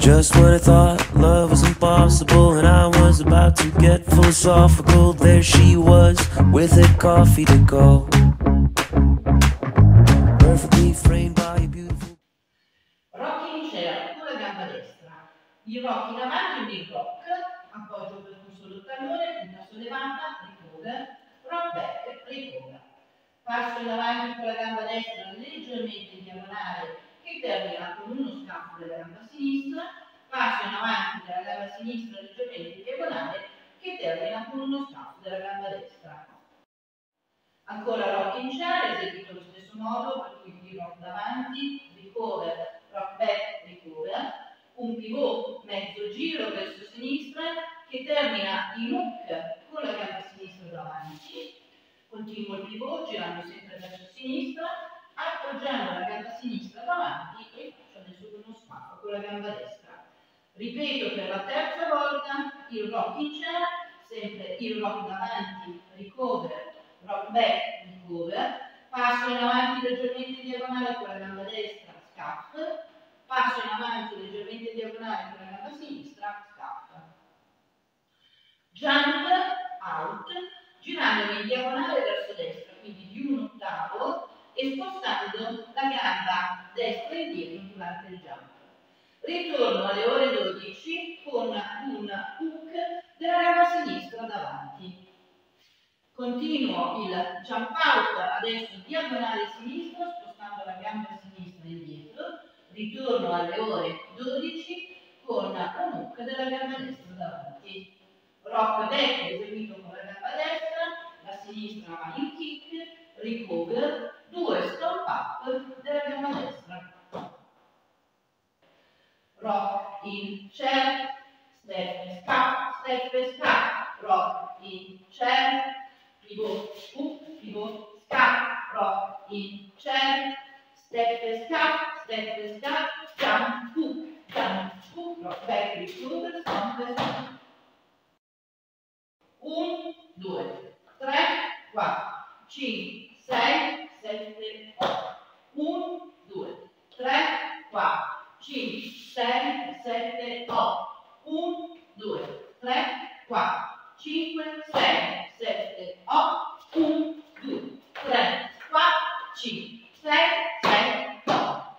Just when I thought love was impossible and I was about to get philosophical, there she was with her coffee to go, perfectly framed by a beautiful Rocking chair con la gamba destra, il rock in avanti, un big rock, appoggio per un solo tallone, punta sollevata, recover, rock back, recover. Passo in avanti con la gamba destra leggermente in diagonale che termina con uno scaffo della gamba sinistra, passo in avanti della gamba sinistra leggermente in diagonale che termina con uno scaffo della gamba destra. Ancora rocking chair, eseguito allo stesso modo, per cui il rock davanti, recover, rock back, recover, un pivot mezzo giro verso sinistra che termina in hook con la gamba sinistra davanti, continuo il pivot girando sempre verso sinistra, appoggiando la gamba sinistra davanti e faccio adesso uno scaffo con la gamba destra. Ripeto per la terza volta il rocking chair, sempre il rock davanti, recover, rock back, recover, passo in avanti leggermente in diagonale con la gamba destra, scaff, passo in avanti leggermente in diagonale con la gamba sinistra, scaff. Jump out, girandomi in diagonale verso destra, quindi di un ottavo, e spostando la gamba destra indietro durante il jump. Ritorno alle ore 12 con un hook della gamba sinistra davanti. Continuo il jump out adesso diagonale sinistra, spostando la gamba sinistra indietro. Ritorno alle ore 12 con un hook della gamba destra davanti. Rock back eseguito con la gamba destra, la sinistra va in kick, recover, 2 stomp up della gamba destra. Rock in chair, step e scaff, rock in chair, pivot hook, pivot scaff, rock in chair, step e scaff, jump hook, rock back, recover, stomp e scaff. 1, 2, 3, 4, 5, 6, 7, 8. 1, 2, 3, 4, 5, 6, 7, 8. 1, 2, 3, 4, 5, 6, 7, 8. 1, 2, 3, 4, 5, 6, 7, 8.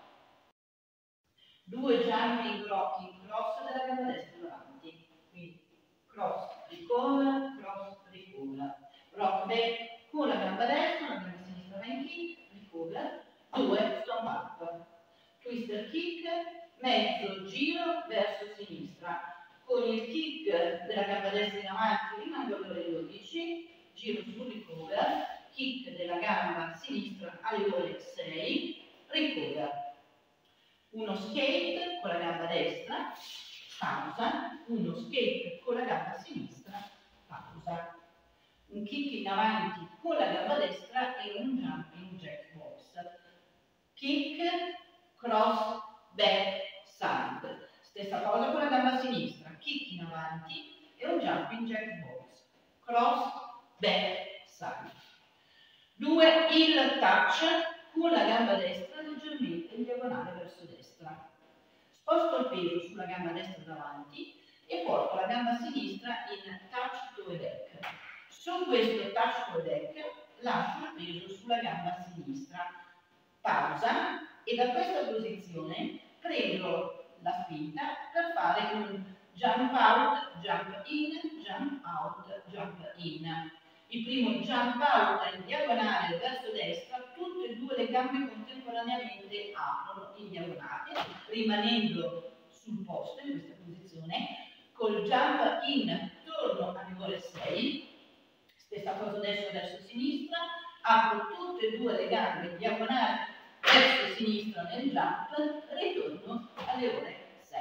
2 jumping rocking cross della gamba destra davanti. Quindi cross, recover, rock back con la gamba destra, la gamba sinistra va in kick, recover, 2 stomp up, twister kick, mezzo giro verso sinistra, con il kick della gamba destra in avanti rimango alle ore 12, giro sul recover, kick della gamba sinistra alle ore 6, recover. Uno skate con la gamba destra, pausa, uno skate con la gamba sinistra, pausa. Un kick in avanti con la gamba destra e un jumping jack box. Kick, cross, back, side. Stessa cosa con la gamba sinistra, kick in avanti e un jumping jack box. Cross, back, side. 2 heel touch con la gamba destra leggermente in diagonale verso destra. Sposto il peso sulla gamba destra davanti e porto la gamba sinistra in touch toe back. Su questo touch toe back lascio il peso sulla gamba sinistra. Pausa e da questa posizione prendo la spinta per fare un jump out, jump in, jump out, jump in. Il primo jump out in diagonale verso destra, tutte e due le gambe contemporaneamente aprono in diagonale, rimanendo sul posto in questa posizione. Col jump in torno alle ore 6, stessa cosa adesso verso sinistra, apro tutte e due le gambe in diagonale verso sinistra nel jump, ritorno alle ore 6.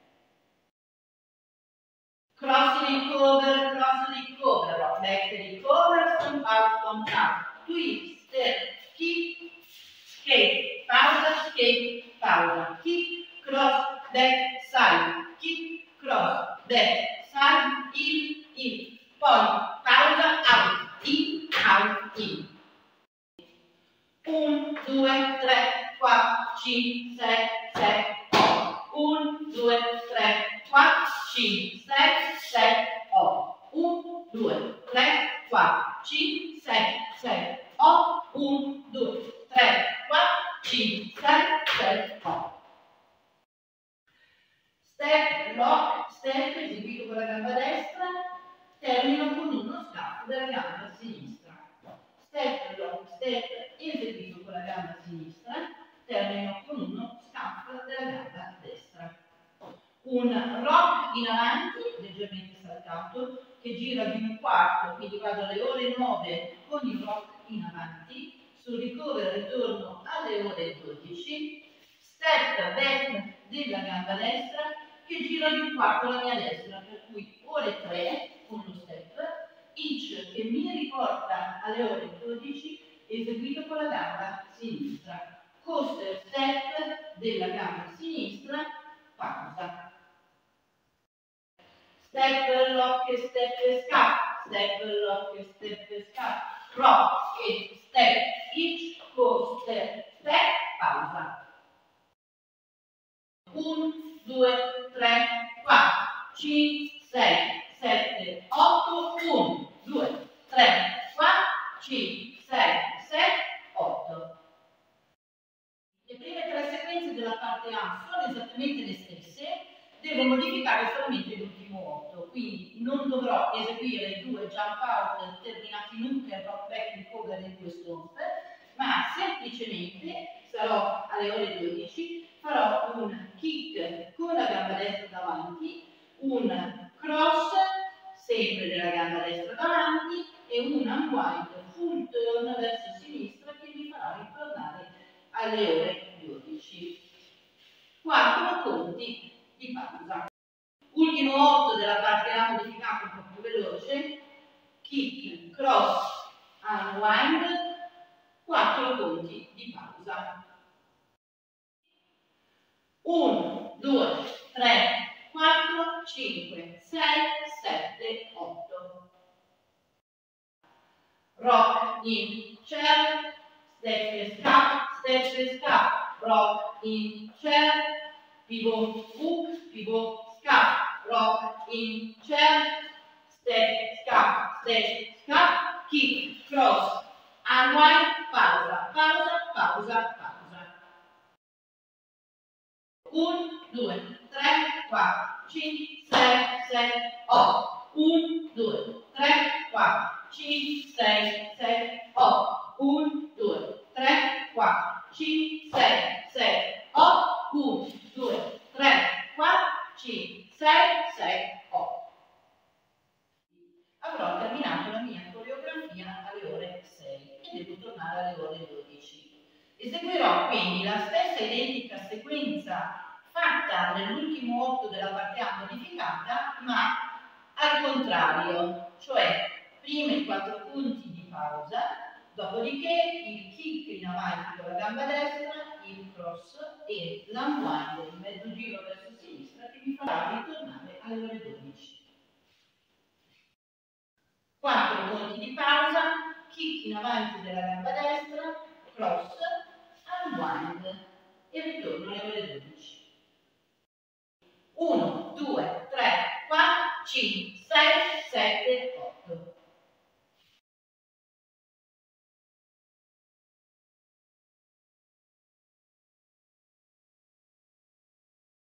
Cross recover, rock back recover, stomp out, twist, kick, skate, pausa, kick, cross, back, side, kick, cross, back, side, in, poi pausa, out, in. 1, 2, 3, 4, 5, 6, 7, 8. 1, 2, 3, 5, 6, 8. Step, lock, step eseguito con la gamba destra, termino con uno scatto della gamba sinistra. Step, lock, step eseguito con la gamba sinistra, termino con uno scatto della gamba destra. Un rock in avanti, leggermente saltato, che gira di un quarto, quindi vado alle ore 9 con il rock in avanti, sul recover ritorno alle ore 12, step back della gamba destra, che gira di un quarto alla mia destra, per cui ore 3 con lo step, each che mi riporta alle ore 12, eseguito con la gamba sinistra. Coaster step della gamba sinistra, pausa. Step, lock e step scaff, step, lock e step scaff, rock e step, each, coaster step, pausa. 1, 2, 3, 4, 5, 6, 7, 8, 1, 2, 3, 4, 5, 6, 7, 8. Le prime 3 sequenze della parte A sono esattamente le stesse, devo modificare solamente l'ultimo 8, quindi non dovrò eseguire 2 jump out terminati in un per rock back recover e 2 stomp, ma semplicemente sarò alle ore 12, farò un kick con la gamba destra davanti, un cross sempre della gamba destra davanti e un unwind full turn verso sinistra che mi farà ritornare alle ore 12. 4 conti di pausa. Ultimo 8 della parte A modificato un po' più veloce, kick, cross, unwind, 4 conti di pausa. 1, 2, 3, 4, 5, 6, 7, 8. Rock in chair, step and scuff, rock in chair, pivot hook, pivot scuff, rock in chair, step, scuff, kick, cross, unwind, pausa, pausa, pausa, pausa. 1, 2, 3, 4, 5, 6, 7, 8. 1, 2, 3, 4, 5, 6, 7, 8. 1, 2, 3, 4, 5, 6, 7, 8. 1, 2, 3, 4, 5, 6, 7, 8. Avrò terminato la mia coreografia alle ore 6 e devo tornare alle ore 12. Eseguirò quindi la stessa identica sequenza fatta nell'ultimo 8 della parte A modificata, ma al contrario, cioè prima i 4 punti di pausa, dopodiché il kick in avanti con la gamba destra, il cross e l'unwind, il mezzo giro verso sinistra che mi farà ritornare alle ore 12. 4 punti di pausa, kick in avanti della gamba destra, cross, unwind e ritorno alle ore 12. 1, 2, 3, 4, 5, 6, 7, 8.